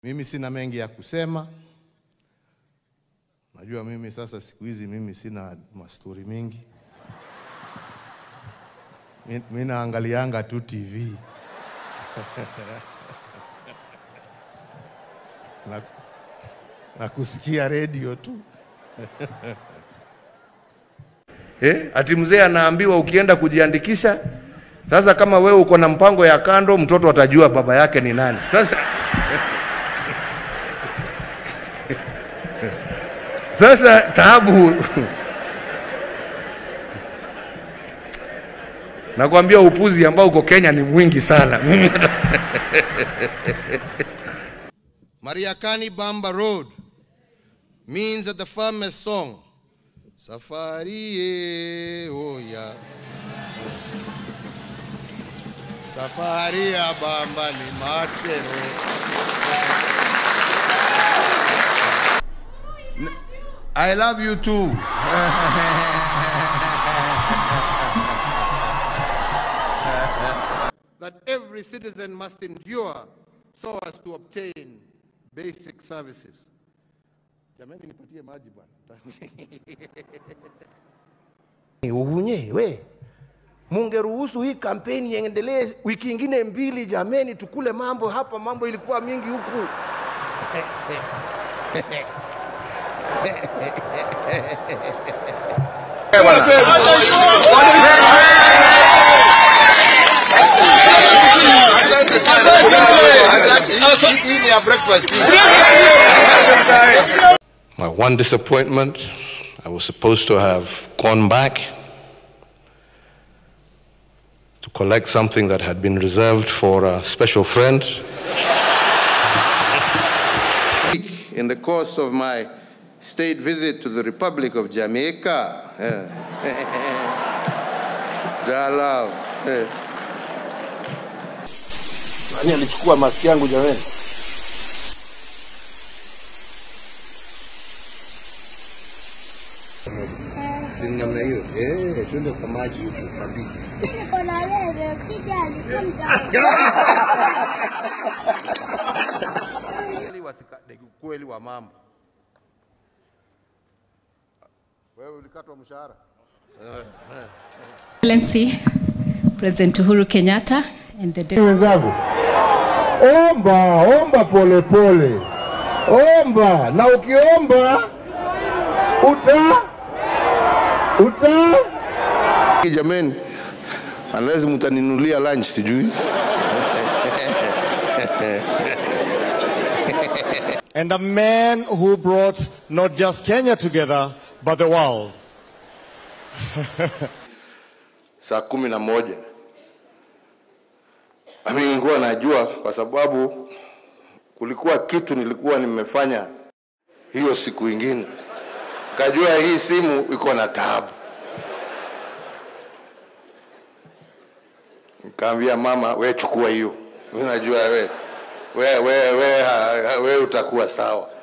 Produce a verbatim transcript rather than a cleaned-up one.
Mimi sina mengi ya kusema. Najua mimi sasa siku hizi mimi sina mastori mingi. Mimi naangalianga tu T V. na, na kusikia radio tu. Eh, ati mzee anaambiwa ukienda kujiandikisha, sasa kama wewe uko na mpango ya kando, mtoto atajua baba yake ni nani. Sasa Sasa taabu. Nakwambia upuzi ambao uko Kenya ni mwingi sana. Mariakani Bamba Road means that the famous song Safari e oya Safari ya Bamba ni machero. I love you too. That every citizen must endure so as to obtain basic services. Jamani nipatie maji bwana. Uhunye we. Mungeruhusu hii kampeni iendelee wiki nyingine mbili jameni, tukule mambo hapa, mambo ilikuwa mingi huku. My one disappointment, I was supposed to have gone back to collect something that had been reserved for a special friend. In the course of my state visit to the Republic of Jamaica, Jalav. Nani alichukua maski yangu jamani? Sina namna hiyo. Eh, twende kwa maji huko mabichi. Niko na wewe, sijali kumta. Wasikade kweli wa mambo. Wewe ulikatwa mshahara. Excellency President Uhuru Kenyatta and the wenzangu. Omba, omba pole pole. Omba, na ukiomba uta uta jameni, unless mtaninulia lunch sijui. And a man who brought not just Kenya together, but the world. Saa kumi na moja. Mimi nilikuwa najua kwa sababu kulikuwa kitu nilikuwa nimefanya hiyo siku nyingine. Kajua hii simu iko na taabu. Nikamwambia mama, wewe chukua hiyo. Mimi najua wewe. Wewe wewe wewe utakuwa sawa.